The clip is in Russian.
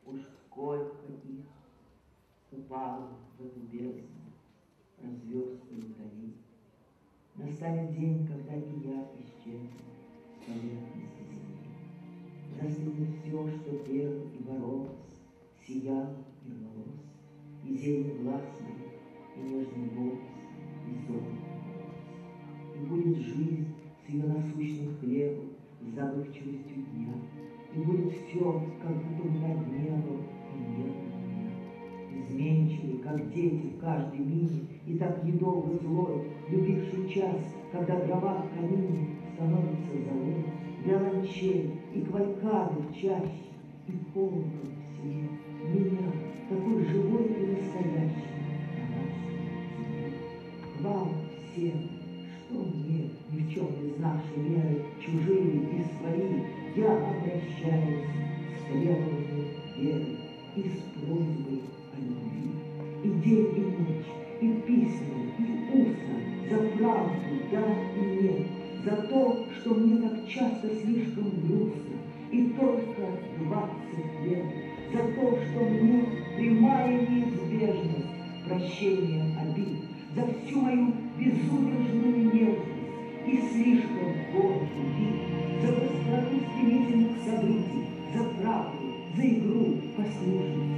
Уж сколько их упало в эту бездну, разверстую вдали. Настанет день, когда и я исчезну с поверхности земли. Застынет все, что пело и боролось, сияло и рвалось, и зелень глаз моих, и нежный голос, и золото голос. И будет жизнь с ее насущным хлебом, с забывчивостью дня, и будет все, как будто над небом, и нет меня. Изменчивый, как дети в каждой мине, и так недолго злой, любивший час, когда дрова в камине становится золой, виолончель и квалькады в чаще, и колокол в селе, меня, такой живой и настоящий, на нашей земле. Вам всем, что мне, ни в чем не знавшей меры, чужие и свои, я обращаюсь с требованием веры и с просьбой о любви. И день, и ночь, и письма, и устно, за правду, да и нет, за то, что мне так часто слишком грустно, и только 20 лет, за то, что мне прямая неизбежность прощения обид, за всю мою безудержную нежность и слишком гордый вид, за быстроту стремительных событий, за правду, за игру послушниц,